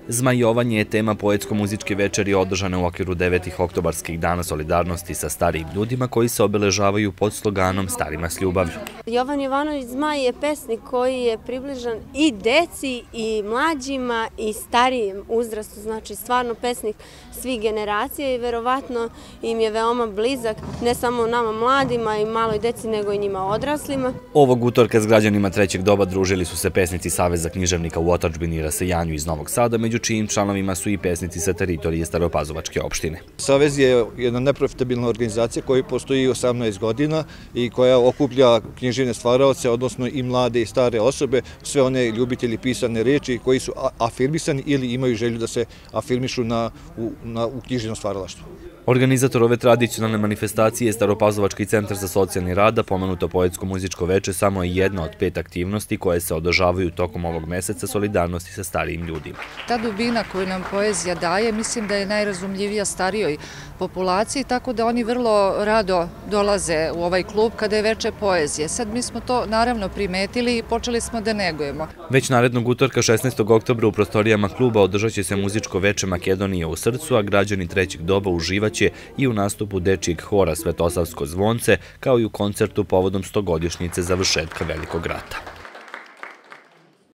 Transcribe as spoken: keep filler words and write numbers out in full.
Zmajovanje je tema poetsko-muzičke večeri održane u okviru devetih oktobarskih dana solidarnosti sa starijim ljudima koji se obeležavaju pod sloganom Starima s ljubavlju. Jovan Jovanović Zmaj je pesnik koji je približan i deci i mlađima i starijem uzrastu, znači stvarno pesnik svih generacija i verovatno im je veoma blizak ne samo nama mladima i maloj deci nego i njima odraslima. Ovog utorka s građanima trećeg doba družili su se pesnici Saveza književnika u otadžbini i rasejanju iz Novog Sada, među čijim članovima su i pesnici sa teritorije Staropazovačke opštine. Savez je jedna neprofitabilna organizacija koja postoji osamnaest godina i koja okuplja književne stvaraoce, odnosno i mlade i stare osobe, sve one ljubitelji pisane reči koji su afirmisani ili imaju želju da se afirmišu na, u, na, u književnom stvaralaštvu. Organizator ove tradicionalne manifestacije je Staropazovački centar za socijalni rad, a pomenuto poetsko-muzičko veče samo je jedna od pet aktivnosti koje se održavaju tokom ovog meseca solidarnosti sa starijim ljudima. Ta dubina koju nam poezija daje, mislim da je najrazumljivija starijoj populaciji, tako da oni vrlo rado dolaze u ovaj klub kada je veče poezije. Sad mi smo to naravno primetili i počeli smo da negujemo. Već narednog utorka šesnaestog oktobra u prostorijama kluba održat će se muzičko veče Makedonije u srcu, a građani trećeg doba uživaće i u nastupu dečijeg hora Svetosavsko zvonce, kao i u koncertu povodom stogodišnjice završetka Velikog rata.